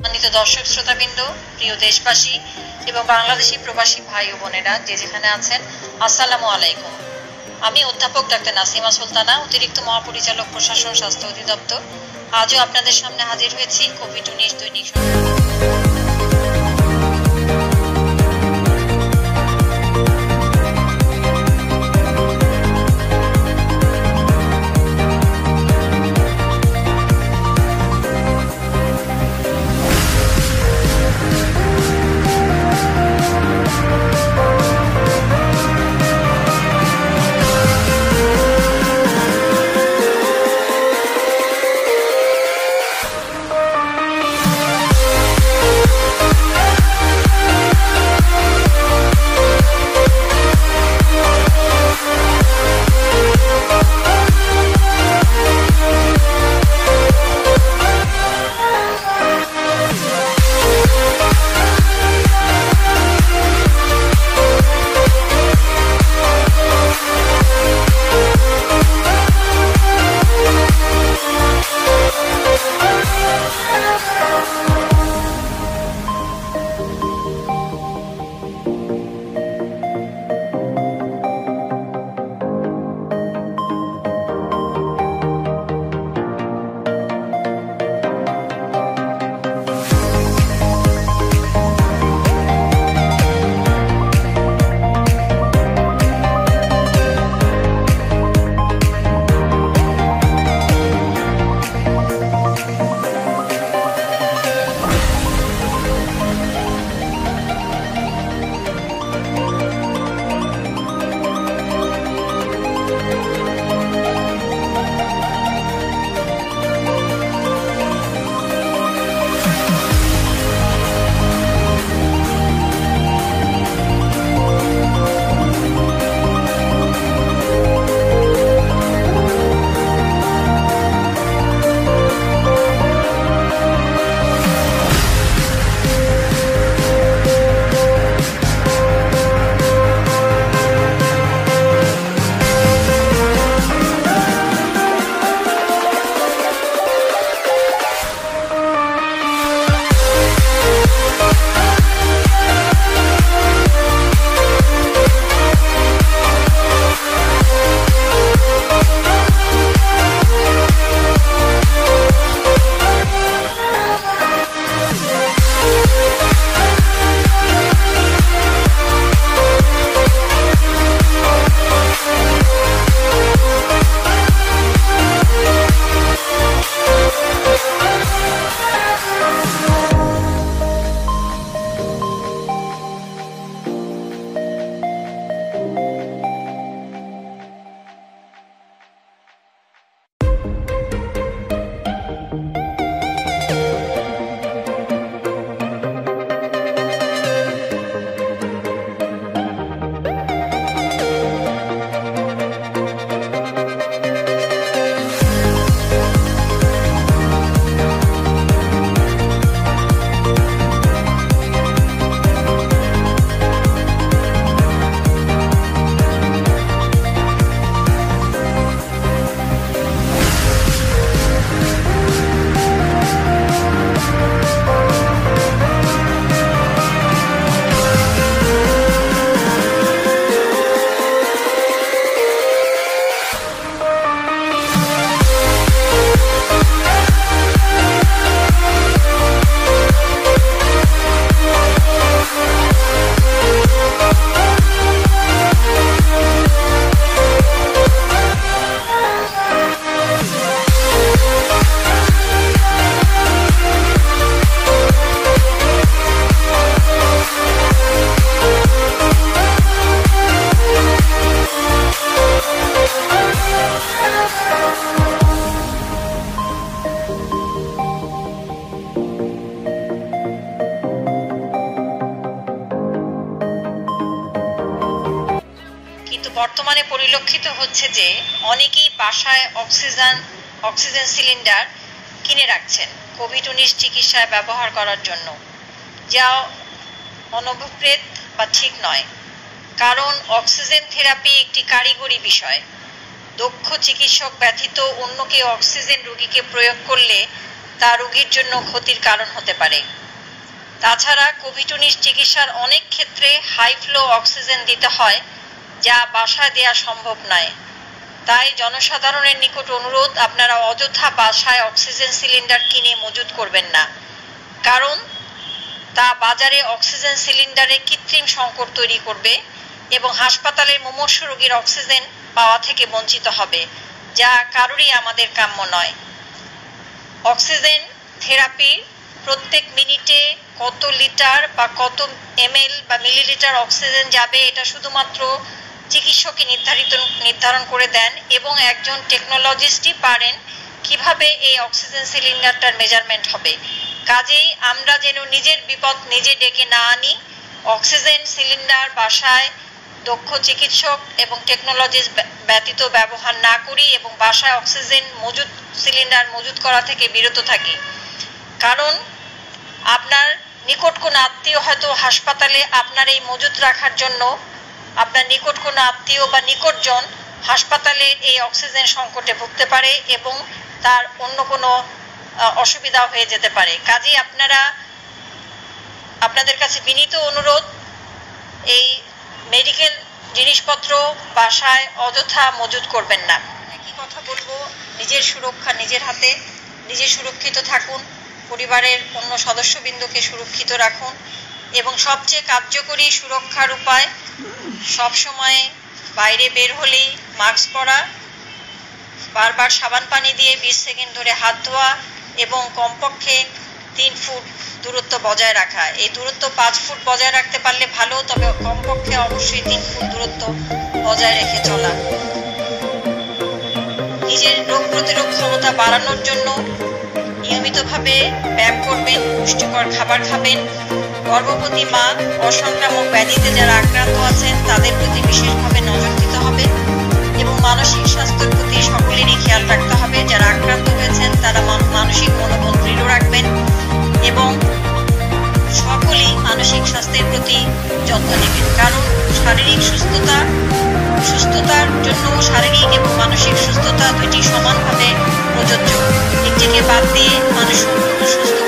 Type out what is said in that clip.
সম্মানিত দর্শক শ্রোতাবৃন্দ, প্রিয় দেশবাসী এবং বাংলাদেশি প্রবাসী ভাই ও বোনেরা যে যেখানে আছেন, আসসালামু আলাইকুম। আমি অধ্যাপক ডাক্তার নাসিমা সুলতানা, অতিরিক্ত মহাপরিচালক প্রশাসন স্বাস্থ্য অধিদপ্তর। আজও আপনাদের সামনে হাজির হয়েছি কোভিড-19 দৈনিক বর্তমানে পরিলক্ষিত হচ্ছে যে অনেকেই বাসায় অক্সিজেন সিলিন্ডার কিনে রাখছেন কোভিড-19 চিকিৎসায় ব্যবহার করার জন্য, যা অনভিপ্রেত বা ঠিক নয়। কারণ অক্সিজেন থেরাপি একটি কারিগরি বিষয়। দক্ষ চিকিৎসক ব্যতীত অন্য কেউ অক্সিজেন রোগীকে প্রয়োগ করলে তা রোগীর জন্য ক্ষতির কারণ হতে পারে। তাছাড়া কোভিড-19 চিকিৎসার অনেক ক্ষেত্রে হাই ফ্লো অক্সিজেন দিতে হয়, যা বাসায় দেওয়া সম্ভব নয়। তাই জনসাধারণের নিকট অনুরোধ, আপনারা অযথা বাসায় অক্সিজেন সিলিন্ডার কিনে মজুত করবেন না, কারণ তা বাজারে অক্সিজেন সিলিন্ডারে কৃত্রিম সংকট তৈরি করবে এবং হাসপাতালের মুমূর্ষু রোগীর অক্সিজেন পাওয়া থেকে বঞ্চিত হবে, যা কারোরই আমাদের কাম্য নয়। অক্সিজেন থেরাপি প্রত্যেক মিনিটে কত লিটার বা কত ml বা মিলিলিটার অক্সিজেন যাবে এটা শুধুমাত্র চিকিৎসকই নির্ধারণ করে দেন এবং একজন টেকনোলজিস্টই পারেন কিভাবে এই অক্সিজেন সিলিন্ডারটার মেজারমেন্ট হবে। কাজেই আমরা যেন নিজের বিপদ নিজে ডেকে না আনি, অক্সিজেন সিলিন্ডার বাসায় দক্ষ চিকিৎসক এবং টেকনোলজিস্ট ব্যতীত ব্যবহার না করি এবং বাসায় অক্সিজেন সিলিন্ডার মজুত করা থেকে বিরত থাকি। কারণ আপনার নিকট কোনো আত্মীয় হয়তো হাসপাতালে আপনার এই মজুত রাখার জন্য, আপনার নিকট কোনো আত্মীয় বা নিকটজন হাসপাতালে এই অক্সিজেন সংকটে ভুগতে পারে এবং তার অন্য কোনো অসুবিধা হয়ে যেতে পারে। কাজেই আপনাদের কাছে বিনীত অনুরোধ, এই মেডিকেল জিনিসপত্র বাসায় অযথা মজুত করবেন না। একই কথা বলবো, নিজের সুরক্ষা নিজের হাতে, নিজে সুরক্ষিত থাকুন, পরিবারের অন্য সদস্যবৃন্দকে সুরক্ষিত রাখুন এবং সবচেয়ে কার্যকরী সুরক্ষার উপায় সবসময় বাইরে বের হলেই মাস্ক পরা, বারবার সাবান পানি দিয়ে 20 সেকেন্ড ধরে হাত ধোয়া এবং কমপক্ষে 3 ফুট দূরত্ব বজায় রাখা। এই দূরত্ব 5 ফুট বজায় রাখতে পারলে ভালো, তবে কমপক্ষে অবশ্যই 3 ফুট দূরত্ব বজায় রেখে চলা। নিজের রোগ প্রতিরোধ ক্ষমতা বাড়ানোর জন্য নিয়মিতভাবে ব্যায়াম করবেন, পুষ্টিকর খাবার খাবেন। গর্ভবতী মা, অসংক্রামক ব্যাধিতে যারা আক্রান্ত আছেন তাদের প্রতি বিশেষভাবে নজর দিতে হবে এবং মানসিক স্বাস্থ্যের প্রতি সকলেরই খেয়াল রাখতে হবে। যারা আক্রান্ত হয়েছেন তারা মানসিক মনোবল দৃঢ় রাখবেন এবং সকলেই মানসিক স্বাস্থ্যের প্রতি যত্ন নেবেন, কারণ শারীরিক সুস্থতার জন্য শারীরিক এবং মানসিক সুস্থতা দুইটি সমানভাবে প্রযোজ্য। নিজেকে বাদ দিয়ে মানুষ সুস্থ